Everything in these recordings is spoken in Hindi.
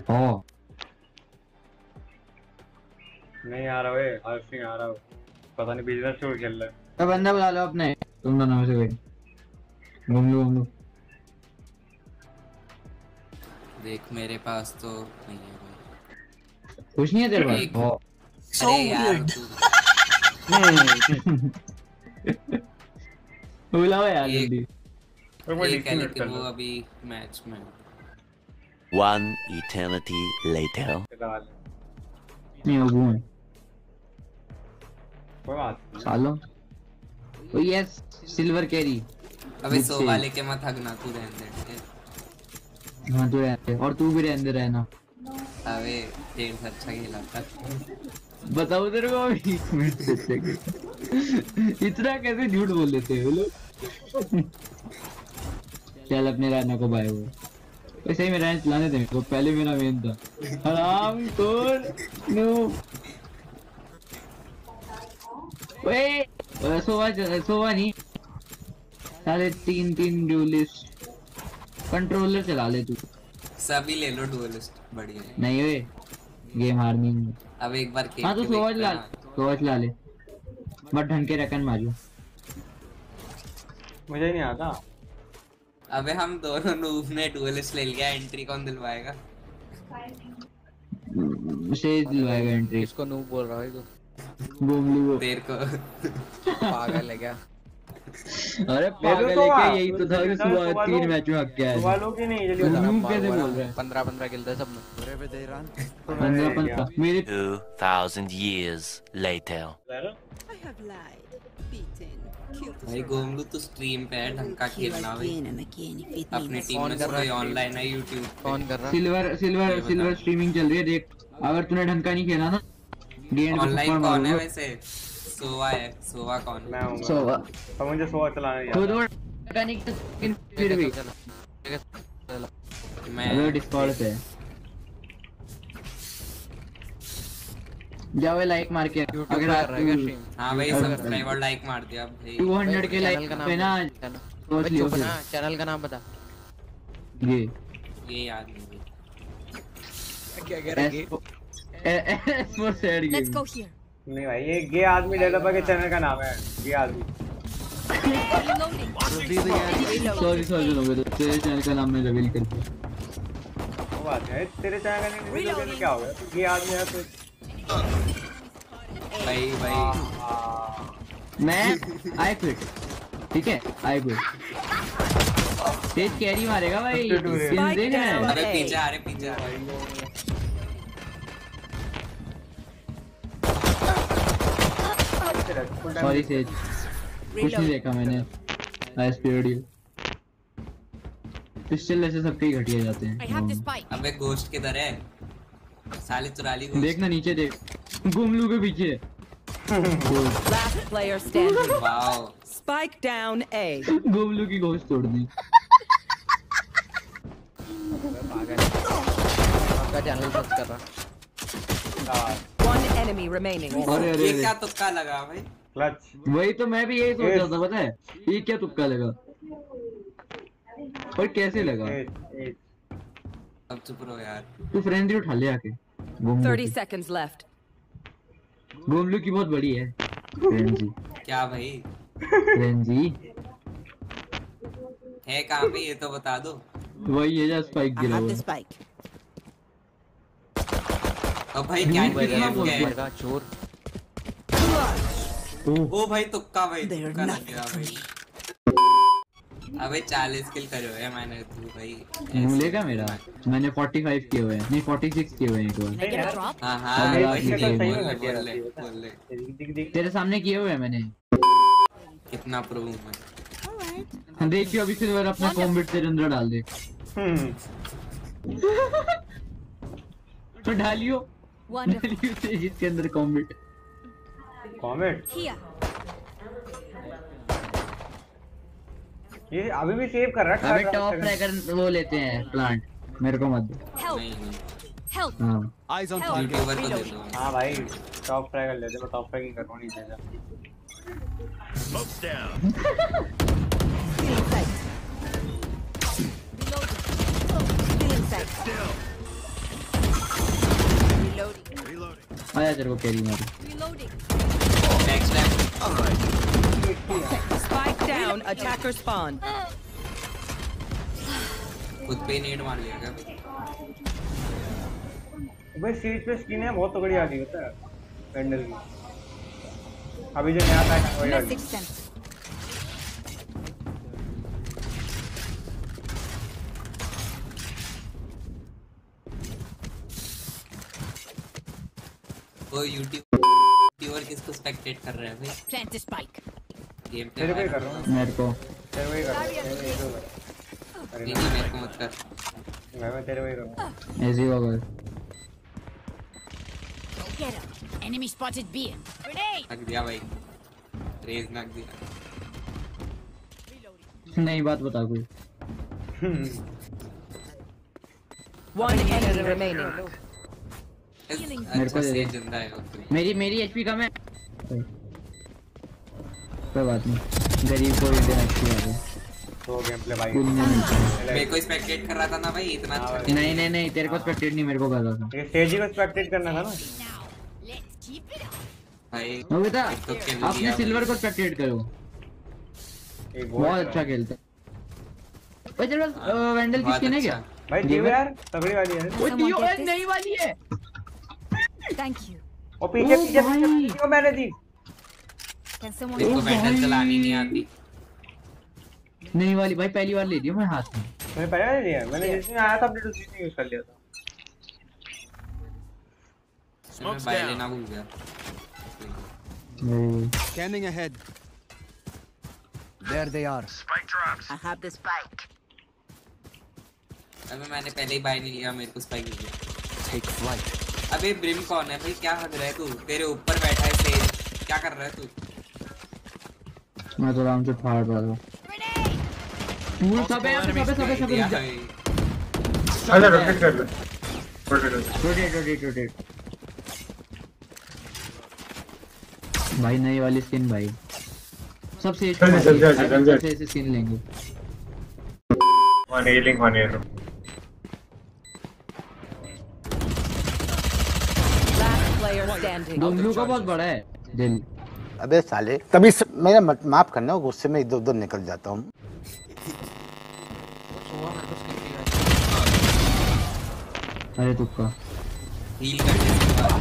हाँ नहीं आ रहा है, हर्ष नहीं आ रहा, पता नहीं बिजनेस छोड़ खेल रहा है। तो बंदा बुला लो अपने, तुम दोनों में से कोई। घूम लो। देख मेरे पास तो नहीं है भाई। कुछ नहीं है तेरे एक- पास? अरे यार तू बुलाओ यार एक- जल्दी। एक है लेकिन वो अभी मैच में। One eternity later. नहीं वो घूम कोई बात नहीं। सालो। Oh yes silver carry. अबे सो वाले के मत हगना, तू रहने दे। हाँ तू रहते और तू भी रहने रहना। अबे तेरे से अच्छा खेला था। बताओ तेरे को अभी इतना कैसे झूठ बोल लेते हैं वो लोग। चल अपने रहना को बाय वो ऐसे ही मेरा रैंक चलाने दे मेरे को, पहले मेरा मेन था। हराम खोर नो। ओए सोवा नहीं साले तीन ड्यूलिस्ट कंट्रोलर चला ले तू। सभी ले लो डुअलिस्ट, बढ़िया है। नहीं वे गेम हारनी है। अब एक बार हाँ तो सोवा चला ले बट ढंग के रकन मारो। मुझे ही नहीं आता। अबे हम दोनों नूब ने डुअलिस्ट ले लिया, एंट्री कौन दिलवाएगा? शेष दिलवाएगा एंट्री। किसको नूब बोल रहा है तू? गोमलू तेरे को। पागल है क्या? अरे पागल है क्या? यही तो था कि सुबह 3 मैच में हक गया है। वालों की नहीं जल्दी नूब कैसे बोल रहा है? 15 किल थे सबने। 15 मेरे 2000 years later. भाई गोमलू तो स्ट्रीम पे है, ढंग का खेलना भाई। अपनी टीम में से कोई ऑनलाइन है यूट्यूब पे। कौन कर रहा? सिल्वर स्ट्रीमिंग चल रही है देख। अगर तूने ढंग का नहीं खेला ना ऑनलाइन कौन है वैसे? सोवा है। सोवा कौन? मैं हूँ। सोवा तो मुझे सोवा चलाना नहीं आता। खुद का नहीं फिर भी मैं डिस्कॉर्ड पे जाओ लाइक मार के। अगर कर रहा है स्ट्रीम? हाँ भाई सब्सक्राइबर लाइक मार दिया भाई। 200 के लाइक पे ना सोच लियो फिर। चैनल का नाम बता। ये याद नहीं। क्या कह रहा है? For sad game. Let's go here. नहीं भाई ये गे आदमी डेवलपर के चैनल का नाम है गे आदमी। सॉरी लोगे तेरे चैनल का नाम मैं रिवील कर दिया। वो बात है तेरे चैनल का नहीं रिवील करके क्या हो गया? गे आदमी है तो भाई मैं आई क्विट। ठीक है आई क्विट। तेज कैरी मारेगा भाई। देख रहा है। अबे पीछे आ रहे पीछे आ रहे। सॉरी सेज कुछ नहीं देखा मैंने। आई स्पीड यू। पिस्टल ऐसे सबके ही घटिया जाते I have हैं। the spike. अबे गोश्त किधर है? साले चुरा ली गोश्त। देखना नीचे देख गुमलू के पीछे। Last player standing. Wow. Spike down A. गुमलू की घोष तोड़ दी। पागल है। आपका चैनल सर्च कर रहा। One enemy remaining. अरे ये क्या तुक्का लगा भाई? क्लच। वही तो मैं भी यही सोच रहा था पता है। ये क्या तुक्का लगा और कैसे लगा? अब चुप रहो यार। तू फ्रेंड उठा ले आके। 30 seconds left. गोमलू की बहुत बड़ी है फ्रेंड जी। क्या भाई? फ्रेंड जी है कहाँ पे ये तो बता दो। वही है जो स्पाइक I गिरा have हुआ the है। spike. अब भाई क्या कितना बोल है? मेरा चोर। ओ भाई तुक्का भाई तुक्का लग गया भाई। अबे 40 किल करे हुए हैं मैंने तू भाई। मिलेगा मेरा। मैंने 45 किए हुए हैं। नहीं 46 किए हुए हैं एक बार। Can I get a drop? हाँ हाँ, हाँ मेरा भाई भी बोल है। ले। तेरे सामने किए हुए हैं मैंने। कितना प्रो हूँ मैं। हम देखियो अभी सिल्वर अपना कॉम्बिट तेरे अंदर डाल दे। तो डालियो इसके अंदर कॉम्बिट। Comet Here. ये अभी भी सेव कर रहा है। अबे टॉप फ्रैगर वो लेते हैं प्लांट मेरे को मत दे। Help. नहीं नहीं Help. हाँ Eyes on Help. target. YouTuber को दे दो। हाँ भाई टॉप फ्रैगर ले दे। मैं टॉप फ्रैगिंग कर रहा हूँ नीचे से। Smoke's down. Feeling sight. Feeling sight. Still. आया तेरे को कैरी मार। Next time Spike down. Attacker spawn. खुद पे नेट मार लिया क्या? भाई सीट पे स्किन है बहुत तगड़ी आ रही होता है वेंडल की। अभी जो नया पैक है वही आ रही है। वो यूट्यूबर किसको स्पेक्टेट कर रहे हैं भाई? Plant the spike. गेम पे तेरे को ही कर रहा हूँ मेरे को तेरे को ही कर रहा हूँ नहीं मेरे को मत कर। मैं तेरे को ही कर रहा हूँ। ऐसे ही होगा। Get him. Enemy spotted B. Grenade. रख दिया भाई, रेज रख दिया। नहीं बात बता कोई। One enemy remaining. मेरे को दे दे। जिंदा है वो। मेरी एचपी कम है। कोई बात नहीं, गरीब को इंडियन एचपी आ गया। तो गेम प्ले भाई मेरे को स्पेक्टेट कर रहा था ना भाई इतना अच्छा। नहीं तेरे को स्पेक्टेट नहीं मेरे को कर रहा था। ये स्टेज को स्पेक्टेट करना था ना भाई वो बेटा एक तो kill अपने दिया सिल्वर भाई। को स्पेक्टेट करो, एक बहुत अच्छा खेलते। ओए तेरे पास वेंडल की बहुत स्किन है अच्छा। क्या? भाई दियो यार तगड़ी वाली है। ओए दियो नई वाली है। Thank you. और पीछे ओ पीछे भाई। पीछे मैंने दी। Can someone देखो ओ बैटल भाई। चलानी नहीं आती। नई वाली भाई पहली बार ले लिया मैं हाथ में। मैंने पहले नहीं लिया, मैंने जिसमें आया था अपडेट उसी में यूज कर लिया था। मैं बाय लेना भूल गया। Scanning ahead. There they are. I have the spike. अबे मैंने पहले ही बाय नहीं लिया, मेरे को स्पाइक मिल गया। Take flight. अबे ब्रिम कौन है भाई? क्या हग रहा है तू? तेरे ऊपर बैठा है सेज, क्या कर रहा है तू? मैं तो आराम से फाड़ रहा था। तू सब है दिया सब। भाई। अच्छा रोटेट कर ले। रोटेट भाई नई वाली स्किन भाई सबसे ऐसे स्किन लेंगे। One healing one air. Last player standing. डोंगलू का बहुत बड़ा है दिल। अबे साले तभी मेरा माफ करना, गुस्से में इधर उधर निकल जाता हूँ। अरे तुक्का हील करने के बाद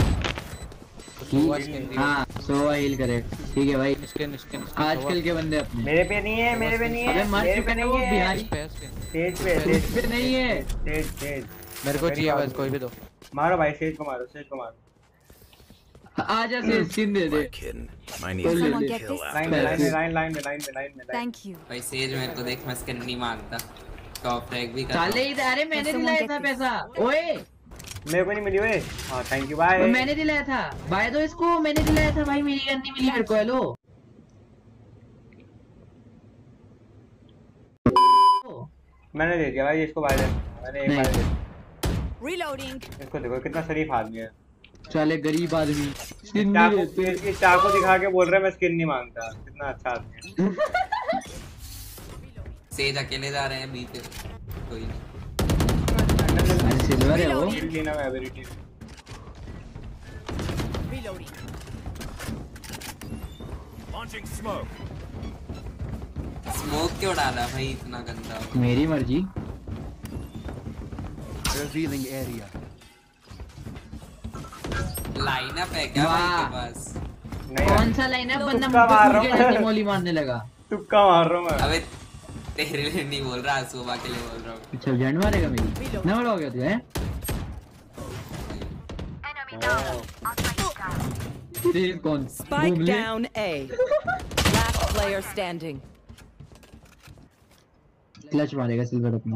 हाँ सोवा हील करे ठीक है भाई। स्किन आजकल के बंदे अपने मेरे पे नहीं है, मेरे पे नहीं है। अबे मर मेरे चुके पे हैं वो नहीं है। बिहारी स्टेज पे नहीं है। स्टेज मेरे को चाहिए बस, कोई भी दो। मारो भाई स्टेज को मारो, स्टेज को मारो। आजा से स्किन दे दे। Mine Someone needs to get kill this? out. Line में Thank you. भाई सेज मेरे को देख, मैं स्किन नहीं मांगता, टॉप टैग भी करता साले इधर अरे मैंने दिलाया था पैसा। ओए मेरे को नहीं मिली ओए। हां थैंक यू बाय। मैंने दिलाया था बाय दो इसको, मैंने दिलाया था भाई। मेरी गन नहीं मिली मेरे को। हेलो मैंने दे दिया भाई इसको बाय दे। मैंने एक बार दे दिया। Reloading. इसको देखो कितना शरीफ आदमी है। साले गरीब आदमी स्किन नहीं देते। इसकी चाकू दिखा के बोल रहा है मैं स्किन नहीं मांगता। कितना अच्छा आदमी है। सेज अकेले जा रहे हैं बी पे, कोई नहीं। अरे सिल्वर है वो। किल लेना है ability. Reloading. Launching smoke. Smoke क्यों डाला भाई इतना गंदा? मेरी मर्जी। Revealing area. लाइनअप है क्या भाई के पास? नहीं कौन सा लाइन है? बंदा तुक्का मार रहा हूँ। मुझे मोली मारने लगा। तुक्का मार रहा हूँ मैं। अबे तेरे लिए नहीं बोल रहा, सुबह के लिए बोल रहा हूँ। अच्छा जंड मारेगा मेरी। नंबर हो गया तू है? तेज कौन? Spike Google? down A. Last player standing. Clutch मारेगा सिल्वर अपना।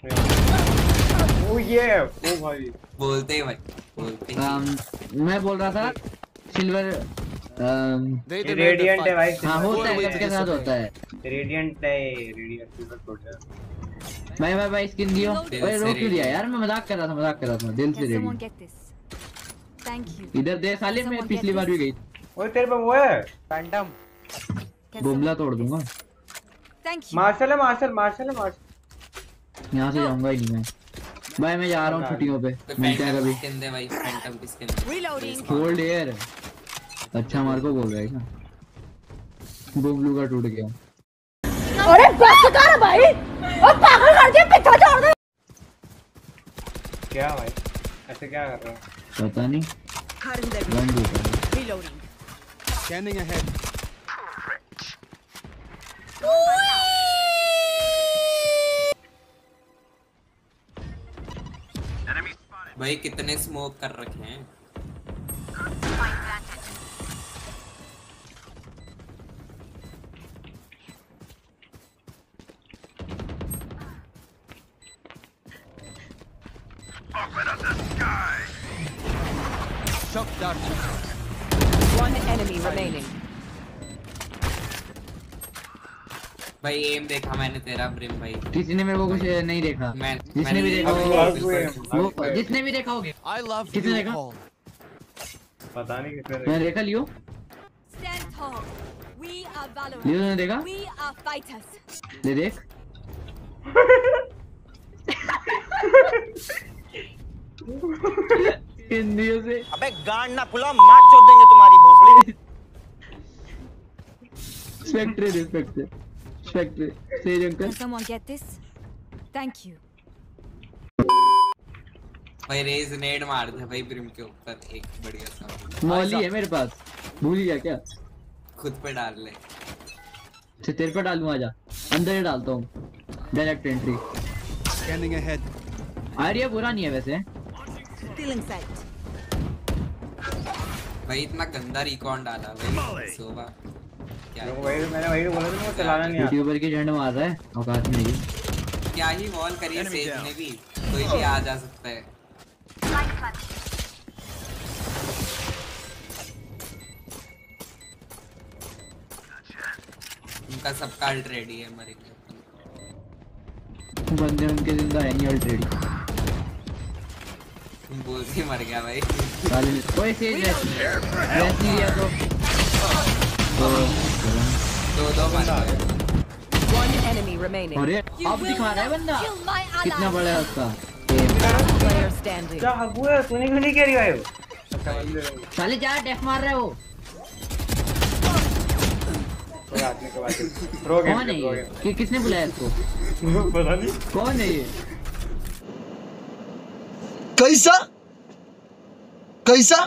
ओ ये ओ भाई बोलते ही भाई, बोलते ही। मैं बोल रहा था सिल्वर They ये रेडिएंट है भाई। हाँ होता है, सबके साथ होता है। रेडिएंट है, रेडिएंट सिल्वर सोल्जर। भाई स्किन दियो। दिल ओए से रोक दिया ready। यार, मैं मजाक कर रहा था दिल से Can someone ready. get this? Thank you. इधर दे साले, मैं Someone पिछली get बार भी this? गई। ओए तेरे पे वो है फैंटम। Can बुमला someone- तोड़ दूंगा। Thank you. मार्शल है, मार्शल। यहाँ से जाऊंगा ही नहीं मैं। भाई मैं जा रहा हूँ छुट्टियों पे, मिलते हैं कभी। स्किन दे भाई, फैंटम की स्किन दे। Reloading. Hold air. अच्छा मार को बोल रहा है क्या? गोमलू का टूट गया। अरे बस कर भाई, और पागल कर दिया, पीछे छोड़ दे। क्या भाई ऐसे क्या कर रहे हो? पता नहीं। रन दो। Reloading. Scanning ahead. भाई कितने स्मोक कर रखे हैं। Shock dart. One enemy remaining. भाई एम देखा मैंने तेरा ब्रिम भाई। किसी ने मेरे को कुछ नहीं देखा। जिसने भी देखा वो जिसने भी देखा होगा। I love किसने you देखा? all. पता नहीं किसने मैंने देखा लियो। Stand tall. We are Valorant. लियो ने देखा? We are fighters. ले देख। हिंदियों से। अबे गांड ना फुला, मार चोद देंगे तुम्हारी भोसड़ी। स्पेक्ट्रे सही uncle. Can someone get this? Thank you. भाई रेज नेड मार दे भाई ब्रिम के ऊपर, एक बढ़िया सा। मौली है मेरे पास, भूल गया क्या? खुद पे डाल ले। अच्छा तेरे पे डालूं, आजा अंदर ही डालता हूँ। Direct entry. Scanning ahead. Idea बुरा नहीं है वैसे। Stealing sight. भाई इतना गंदा रिकॉन डाला भाई सोबा। क्या मैंने वही बोला था, वो चलाना नहीं आता। यूट्यूबर की झंड मार रहा है औकात में ही। क्या ही वॉल करिए सेज ने भी, कोई भी आ जा सकता है। उनका सबका अल्ट्रेडी है, मरेंगे बंदे उनके जिंदा है नहीं ऑलरेडी। बोल के मर गया भाई। कोई सेज नहीं दिया तो दो बंदा। One enemy remaining. अरे अब दिखा रहा है बंदा कितना बड़ा है उसका। Player standing. क्या हगू है, तूने क्यों नहीं कैरी भाई? साले जा डेफ मार रहा है वो। कोई आदमी के बात प्रो गेम कौन है ये? किसने बुलाया इसको? पता नहीं कौन है ये? कैसा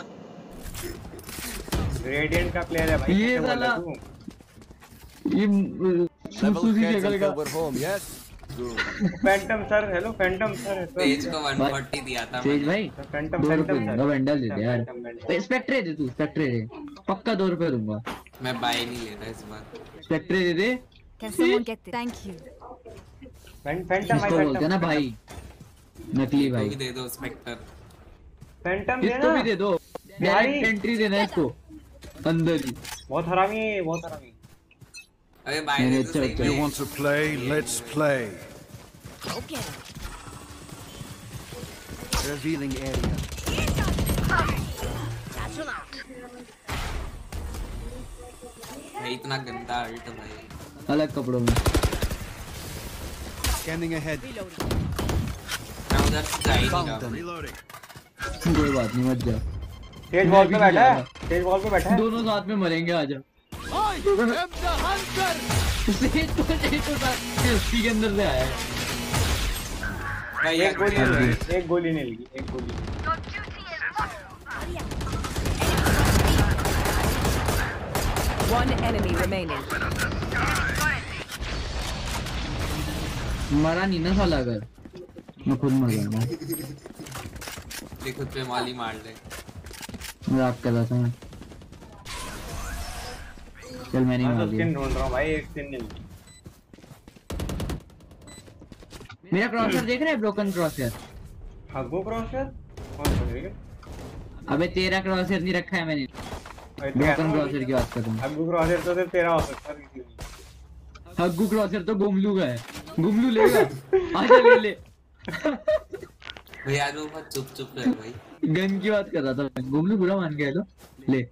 रेडिएंट का प्लेयर है भाई। ये साला ये Level सूसी heads शक्ल until का। we're home. Yes. Phantom sir, hello Phantom sir. Page को 140 दिया था सेज मैंने। भाई फैंटम 2 रुपए फैंटम दूंगा, वेंडल दे दे यार। फैंटम स्पेक्ट्रे दे तू, स्पेक्ट्रे दे पक्का 2 रुपए दूंगा। मैं बाय नहीं ले रहा इस बार। स्पेक्ट्रे दे दे। Can someone get this? Thank you. Phantom इसको बोलते हैं ना भाई, नकली भाई भाई। भी दे दो स्पेक्टर। फैंटम इसको भी दे दो, डायरेक्ट एंट्री देना है इसको अंदर ही। बहुत हरामी है, बहुत हरामी। अबे बाय मैंने दे तो अच्छा सही अच्छा में। Want to play? Let's play. Okay. Revealing area. भाई इतना गंदा अल्ट भाई। अलग कपड़ों में। Scanning ahead. मैं उधर जा ही नहीं रहा। Reloading. कोई बात नहीं, मत जा। तेज बॉल पे बैठा है, तेज बॉल पे बैठा है। दोनों साथ में मरेंगे, आजा। I am the hunter. Sage तो उसकी के अंदर से आया है। भाई एक गोली नहीं लगी, एक गोली नहीं लगी, एक गोली। One enemy remaining. मरा नहीं ना साला, अगर मैं खुद मर जाऊंगा। खुद पे माली मार ले। मजाक कर रहा था मैं। चल मैंने मैं मार तो दिया। स्किन ढूंढ रहा हूँ भाई, एक स्किन नहीं मिली। मेरा क्रॉसर देख रहे हैं, ब्रोकन क्रॉसर। हगू क्रॉसर कौन सा है? अबे तेरा क्रॉसर नहीं रखा है मैंने, ब्रोकन क्रॉसर की बात कर रहा हूँ। हगू क्रॉसर तो सिर्फ तेरा हो सकता है। हग्गू क्रॉसर तो गोमलू का है, गोमलू लेगा। आजा ले ले। भाई आज वो बहुत चुप चुप रहे भाई। गन की बात कर रहा था, गोमलू बुरा मान गया। लो ले।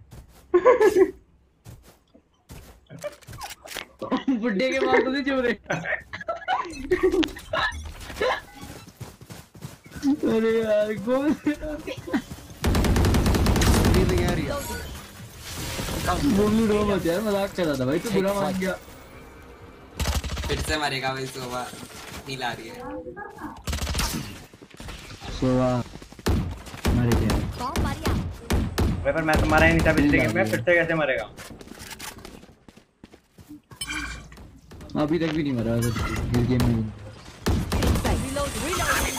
बुड्ढे के बाल तो नहीं चुप रहे। अरे यार गोल Healing area. गोलू रो मत यार, मजाक कर रहा था भाई, तू बुरा मान गया। फिर से मरेगा भाई सोवा, हील आ रही है। सोवा मर गया। Bomb Maria. भाई पर मैं तो मारा ही नहीं था पिछले गेम में, फिर से कैसे मरेगा? अभी तक भी नहीं मरा इस गेम में। Reload. Reloading.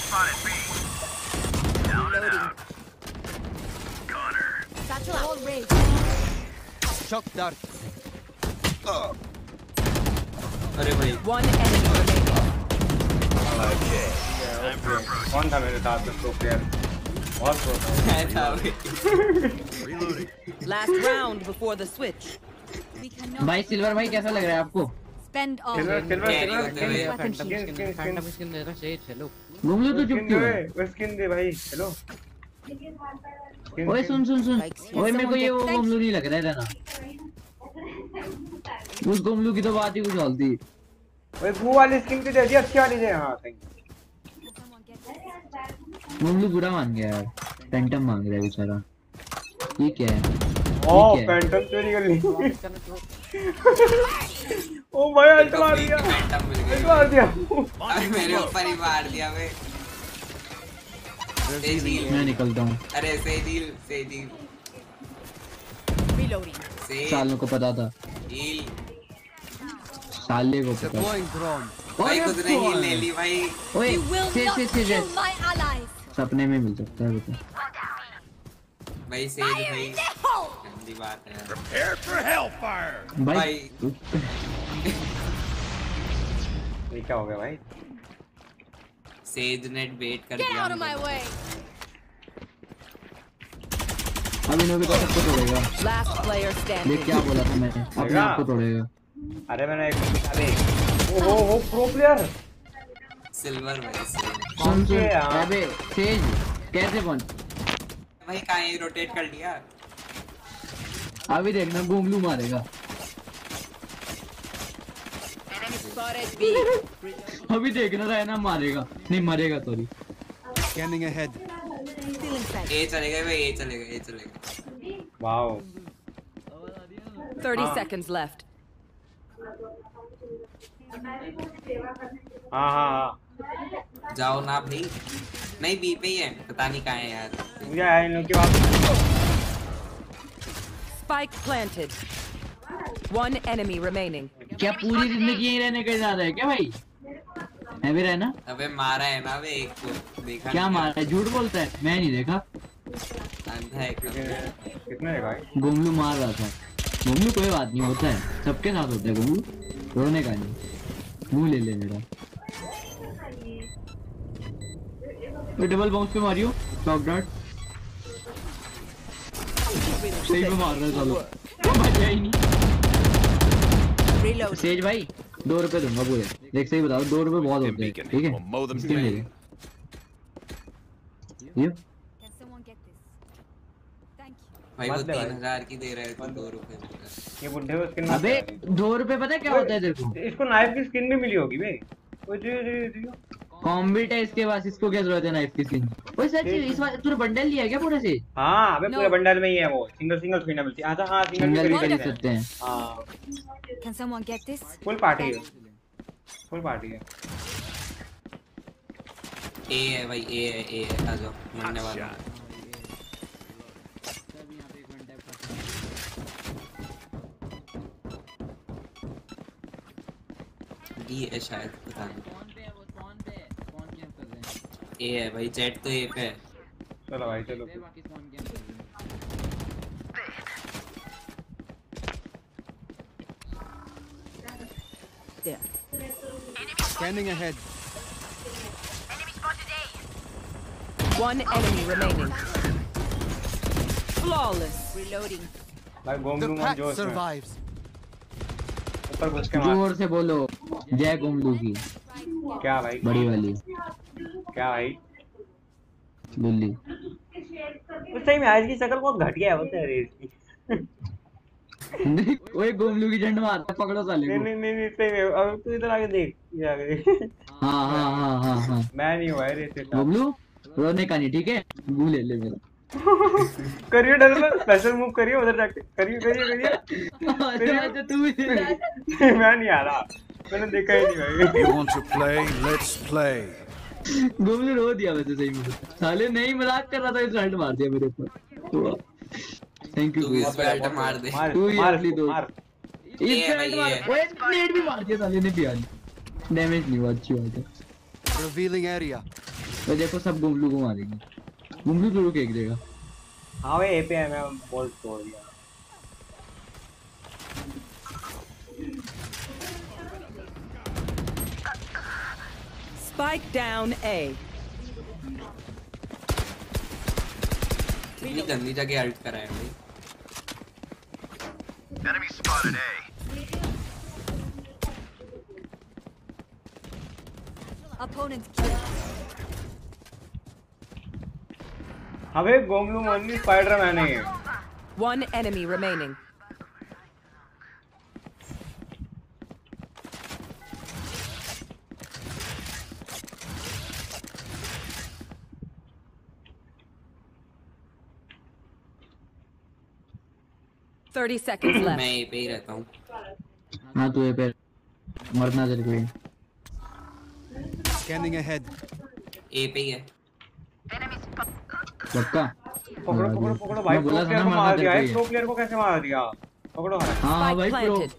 Satchel all raised. Shock dart. अरे भाई One enemy remaining. कौन था मेरे साथ में प्रो प्लेयर? बहुत प्रो था। मैं था भाई। Last round before the switch. We cannot भाई सिल्वर भाई कैसा लग रहा है आपको? spend all. सिल्वर Carry होते हुए। फैंटम स्किन दे रहा है, चलो। घूम लो तो चुप क्यों है? वो स्किन दे भाई, हेलो। ओए सुन सुन सुन, ओए मेरे को ये वो गोमलू नहीं लग रहा है ना। उस गोमलू की तो बात ही कुछ और थी। ओए वो वाली स्किन की दे दी, अच्छी वाली दे। हां थैंक यू। गोमलू बुरा मान गया यार, फैंटम मांग रहा है बेचारा। ये क्या है? ओ फैंटम चोरी कर ली। ओ भाई अल्ट मार दिया, फैंटम मिल गई। अल्ट मार दिया। अरे मेरे ऊपर ही मार दिया बे। मैं निकलता हूँ। अरे सेजील Reloading. सालों को पता था, हील साले को पता था। Deploying drone. भाई खुद ने हील ले ली भाई। ओए You will से not kill से my allies. सपने में मिल सकता है बेटा। भाई सेज भाई गंदी बात है। Prepare for hellfire. भाई ये क्या हो गया भाई? सेज ने वेट कर Get दिया। out of my way. अभी नोबी को सबको तोड़ेगा। Last player देख standing. क्या बोला था मैंने, अपने आप को तोड़ेगा। अरे मैंने एक अरे ओ प्रो प्लेयर। सिल्वर भाई सिल्वर। सुन सुन, यार। अबे तेज कैसे पहुंच? भाई कहाँ ये रोटेट कर लिया? अभी देखना गोमलू मारेगा। Spotted B. अभी देखना रहना मारेगा, नहीं मरेगा सॉरी। Scanning ahead. ए चलेगा भाई, ए चलेगा। Wow 30 seconds left. हाँ जाओ ना भाई। नहीं बी पे ही है, पता नहीं कहाँ है यार। मुझे आया इन लोग की बात। Spike planted. One enemy remaining. क्या पूरी जिंदगी यहीं रहने का इरादा है क्या भाई? है भी रहना? अबे मारा है ना बे एक को, देखा क्या नहीं? मारा है? झूठ बोलता है, मैं नहीं देखा। अंधा है क्या? कितने भाई? गोमलू मार रहा था। गोमलू कोई बात नहीं, होता है सबके साथ होता है गोमलू, रोने का नहीं। मुंह ले ले मेरा। तो डबल बाउंस पे मारियो, टॉप डॉट सही पे मार रहा है चलो, बचा ही नहीं। Reload. सेज भाई 2 रुपए दूंगा पूरे, देख सही बताओ 2 रुपए बहुत होते हैं, ठीक है? We'll mow them इसके लिए down. ये Can someone get this? Thank you. भाई वो मत दे भाई। 3000 की दे रहे थे, 2 रुपए। ये बुड्ढे को स्किन अबे 2 रुपए पता है क्या होता है तेरे को? इसको नाइफ की स्किन भी मिली होगी बे। ओ जी कॉम्बिट है इसके पास, इसको क्या जरूरत है नाइफ की स्किन? ओए सच इस बार तूने बंडल लिया क्या पूरे से? हाँ अबे पूरे No. बंडल में ही है वो, सिंगल स्किन ना मिलती। अच्छा हाँ सिंगल भी सिंगल खरीद सकते हैं। हाँ Can someone get this? Full party है, फुल पार्टी है। ए है भाई, ए है आ जाओ मरने वाला। डी है शायद, पता नहीं। ए है भाई, जेट तो ए पे है। चलो भाई चलो। There. Scanning ahead. One enemy remaining. Flawless. Reloading. भाई The गोमलू pack जोश में survives. ऊपर घुस के मार। जोर से बोलो जय गोमलू की, क्या भाई? बड़ी वाली क्या भाई? गुल्ली। उस टाइम आज की शक्ल बहुत घटिया है बोलते हैं रेस की। ओए गोमलू की झंड मारता, पकड़ो साले को। नहीं सही में। अब तू इधर आके देख, ये आगे देख। हाँ। मैं नहीं हुआ है रेस से। गोमलू रोने का नहीं, ठीक है? गू ले ले मेरा। करिए डर में स्पेशल मूव करिए उधर जाके, करिए करिए करिए। अच्छा तू मैं नहीं आ रहा, मैंने देखा ही नहीं भाई। You want to play? Let's play. गोमलू रो दिया वैसे सही मुझे, साले नहीं मजाक कर रहा था, इस राइट मार दिया मेरे ऊपर। Thank you. तू इस बेल्ट मार दे। तू ही मार असली दोस्त। मार। इस राइट मार, ओए नेट भी मार दिया साले ने, पिया डैमेज नहीं हुआ, अच्छी बात है। Revealing area. तो देखो सब गोमलू को मारेंगे, गोमलू तो रुक एक देगा। हाँ भाई ए पे है, मैं बॉल तोड़ दिया। Spike down A. इतनी गंदी जगह अल्ट करा है भाई। Enemy spotted A. Opponent killed. अबे गोमलू मन्नी स्पाइडरमैन है। One enemy remaining. Thirty seconds left. मैं ए पे ही रहता हूँ। हाँ तू ये पे मरना तेरे को ही। Scanning ahead. ए पे ही है। पक्का? पकड़ो पकड़ो पकड़ो भाई, मैं बोला था ना प्रो प्लेयर को मरना मार तेरे दिया को है, ही। प्रो प्लेयर को कैसे मार दिया? पकड़ो भाई। हाँ भाई प्रो, planted.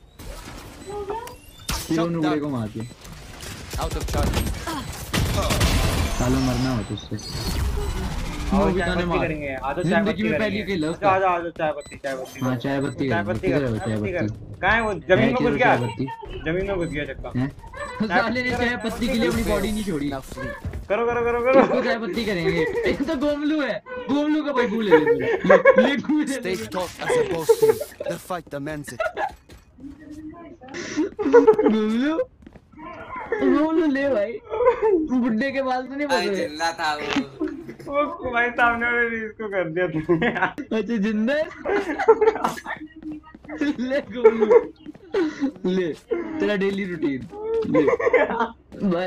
प्रो नुबड़े को मार दिया। Out of charge. सालों मरना हो तुझसे। और वो चाय बिताने पत्ती मार। करेंगे, आजा चाय जिंदगी पत्ती में पहली करेंगे। किल है आजा उसका। आजा आजा चाय पत्ती चाय पत्ती। हाँ चाय पत्ती चाय कर, पत्ती किधर कर, है वो चाय कर। पत्ती? कहाँ है वो? जमीन में घुस गया, चाय पत्ती जमीन में घुस गया चक्का। हैं? साले ने चाय पत्ती के लिए अपनी बॉडी नहीं छोड़ी। Now free. करो करो करो करो। इसको चाय पत्ती करेंगे। एक तो गोमलू है, गोमलू का भाई गू ले ले, ले गू ले Stay ले। taut as opposed to. The fight demands it. गोमलू, गोमलू ले भाई, बुड्ढे के बाल तो नहीं भाई बच रहे। जिंदा था वो। वो भाई सामने वाले इसको कर दिया तुमने। अच्छा जिंदा है? ले गोमलू, ले तेरा डेली रूटीन ले भाई।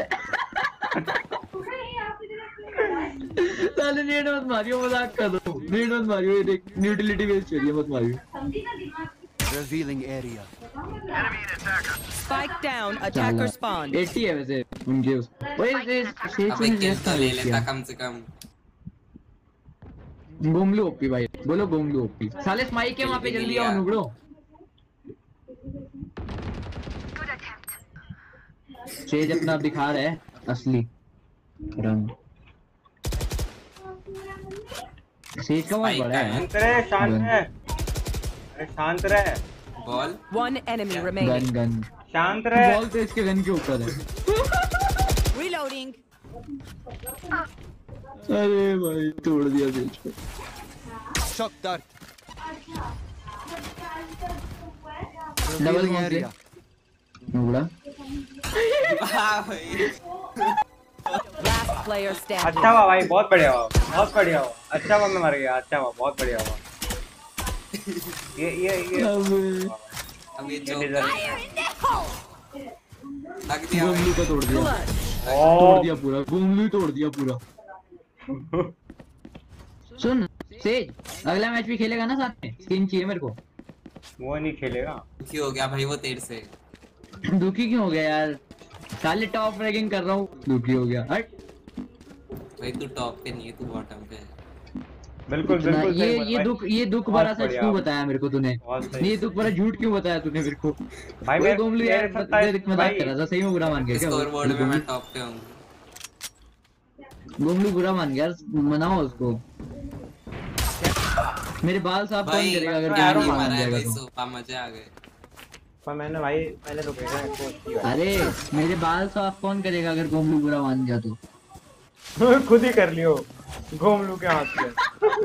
साले नेट मत मारियो, मजाक कर दो, नेट मत मारियो, ये देख न्यूट्रलिटी बेस्ड चलिए, मत मारियो। Revealing area. Spike down. Attacker spawn. 80 है वैसे उनके उस। ओए शेष अबे में किल तो ले जैसा लेता कम से कम। गोमलू ओपी भाई, बोलो गोमलू ओपी। साले स्माइक है वहाँ पे, जल्दी आओ नुगड़ो। शेज अपना अब दिखा रहा है असली रंग। शेज का बहुत बड़ा है। शांत रहे, शांत रहे, अरे शांत रहे। Ball. One enemy remaining. Gun gun शांत रहे। बॉल तो इसके गन के ऊपर है। Reloading. अरे भाई तोड़ दिया शेज को। Shock dart. डबल Revealing कौन area. से? नुगड़ा। वाह भाई। Last player standing. अच्छा हुआ भाई, बहुत बढ़िया हुआ, बहुत बढ़िया हुआ। अच्छा हुआ मैं मर गया, अच्छा हुआ, बहुत बढ़िया हुआ। ये अब ये जो deserve लग दिया गोमलू का तोड़ दिया, Clutch. तोड़ दिया पूरा, गोमलू ही तोड़ दिया पूरा। सुन सेज, अगला मैच भी खेलेगा ना साथ में? स्किन चाहिए मेरे को। वो नहीं खेलेगा। दुखी हो गया भाई वो तेरे से। दुखी क्यों हो गया यार? साले टॉप रैंकिंग कर रहा हूँ, दुखी हो गया। हट भाई तू टॉप पे नहीं है, तू बॉटम पे है। बिल्कुल इतना- बिल्कुल सही बात भाई। ये दुख बहुत भरा सच बढ़िया। क्यों बताया मेरे को तूने? बहुत सही। ये दुख भरा झूठ क्यों बताया तूने मेरे को? भाई भाई मैं गोमलू यार मेरे साथ भाई- मजाक कर रहा था, सही में बुरा मान गया क्या? स्कोर बोर्ड में मैं टॉप पे हूँ। गोमलू बुरा मान गया, मनाओ उसको। मेरे बाल साफ कौन भाई करेगा अगर प्यार गोमलू ही मान मरा है जाएगा भाई, तो? सोफा मजे आ गए। पर मैंने तो भेजा है कोच की भाई। अरे मेरे बाल साफ कौन करेगा अगर गोमलू बुरा मान गया तो? खुद ही कर लियो, गोमलू के हाथ से।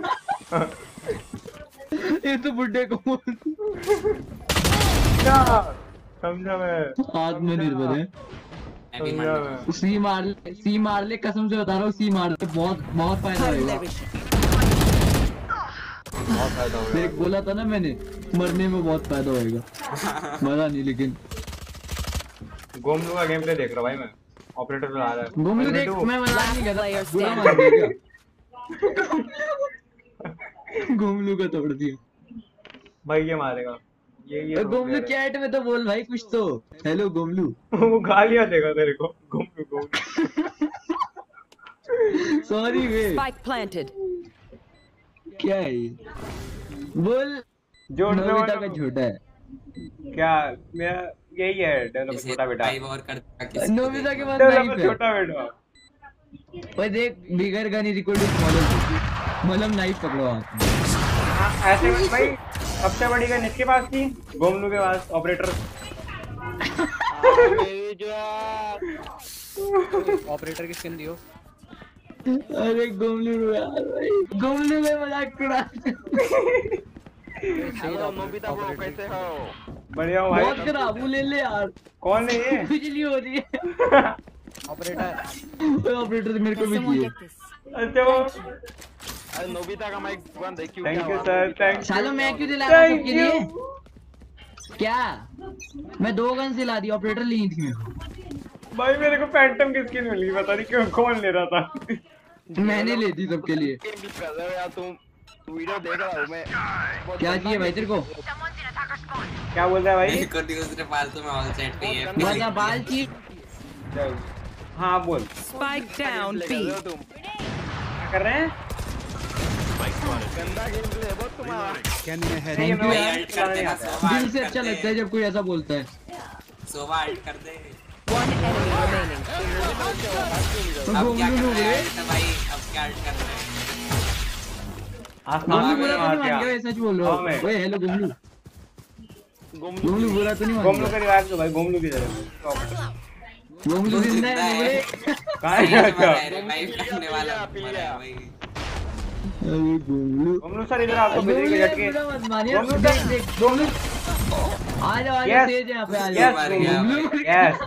ये तो बुड्ढे को क्या समझा मैं? आत्मनिर्भर है। मैं भी समझा मान मैं। सी मार ले, कसम से बता रहा हूँ, सी मार ले, बहुत बहुत फायदा होगा। बहुत फायदा होगा। देख बोला था ना मैंने, मरने में बहुत फायदा होएगा। मरा नहीं लेकिन। गोमलू का गेम प्ले देख रहा भाई मैं, ऑपरेटर पे आ रहा है। गोमलू मैंने देख, तो- मैं मजाक नहीं कर Player रहा, बुरा standing. मान गया क्या? गोमलू का तोड़ दिया भाई, ये मारेगा ये गोमलू चैट में तो बोल भाई कुछ तो। हेलो गोमलू। वो गालियां देगा तेरे को। गोमलू सॉरी वे। Spike planted. क्या है ये? बोल। नोबिता का छोटा है क्या? मेरा यही है डेवलपर छोटा बेटा। नोबिता के पास डेवलपर छोटा बेटा। ओए देख, bigger gun is equal to smaller, मतलब नाइफ पकड़ो आप। ऐसे भाई सबसे बड़ी गन इसके पास थी, गोमलू के पास ऑपरेटर। ऑपरेटर की स्किन दियो। अरे गोमलू यार भाई, गोमलू में मजाक उड़ा। नोबिता ब्रो कैसे हो? बढ़िया भाई। बहुत खराब, वो ले ले यार। कौन है ये? बिजली हो रही है। ऑपरेटर मेरे को भी चाहिए। अच्छा वो नोबिता का माइक बंद है क्यों? Thank you sir, thank you. सालों मैं क्यों दिला रहा हूं सबके लिए? क्या मैं 2 गन दिला दी, ऑपरेटर ली थी मेरे को। भाई मेरे को फैंटम की स्किन मिली, पता नहीं क्यों, कौन ले रहा था। मैंने ले दी सबके लिए। तुम वीडियो देख रहा हूं मैं। क्या चाहिए भाई तेरे को? क्या बोल रहा है भाई? को दूसरे फालतू में ऑल सेट पे है। बता बाल चाहिए। हाँ बोल। Spike down B. क्या कर रहे हैं? गंदा गेम प्ले है बहुत तुम्हारा। Scanning ahead. थैंक यू यार, दिल से अच्छा लगता है जब कोई ऐसा बोलता है। सोवा अल्ट कर दे। One enemy remaining. अब क्या कर रहे हैं भाई? अब क्या अल्ट कर रहे हैं? गोमलू बुरा तो नहीं मान गया, सच बोल रहा हूँ। ओए हेलो गोमलू। गोमलू बुरा तो नहीं मान गया। गोमलू का रिवाइव दो भाई, गोमलू की जगह। गोमलू जिंदा है गोमलू। कहाँ है? रिवाइव करने वाला मरा है भाई। अरे गोमलू। गोमलू सर इधर आपको बिजली के झटके। मत मानिए। देख देख गोमलू। आ जाओ तेज यहाँ पे आ जाओ। Yes yes.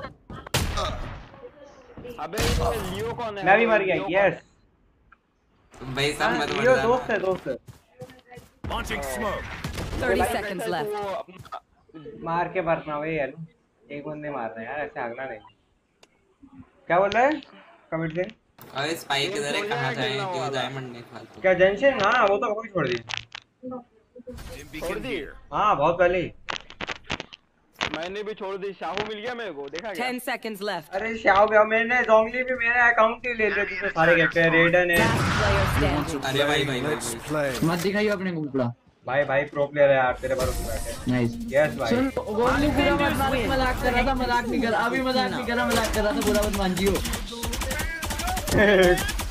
अबे लियो कौन है? मैं भी मर गया। यस भाई सब मत लियो दोस्त है, दोस्त है। Launching smoke. 30 seconds left. मार के मरना भाई यार, एक बंदे मारना यार, ऐसे भागना नहीं। क्या बोल रहा है कमेंट से? अरे स्पाइक इधर है, कहां जाए? क्यों डायमंड नहीं फालतू? क्या जंक्शन? हाँ वो तो कभी छोड़ दी। छोड़ दी? हाँ बहुत पहले ही। मैंने भी छोड़ दी। शाहू मिल गया मेरे को, देखा क्या? 10 seconds left. अरे शाओ गया, मैंने जोंगली भी मेरा अकाउंट ही ले लिया जिसमें सारे कैप्टन है, रेडन है। Last player standing. अरे भाई भाई Let's play. मत दिखाइए अपने घुपड़ा। भाई भाई प्रो प्लेयर है यार, तेरे भरोसे बैठे। नाइस। यस भाई। सुन गोमलू बुरा मत मान, मजाक कर रहा था, मजाक नहीं कर, अभी मजाक नहीं कर रहा, मजाक कर रहा था, बुरा मत मान जियो।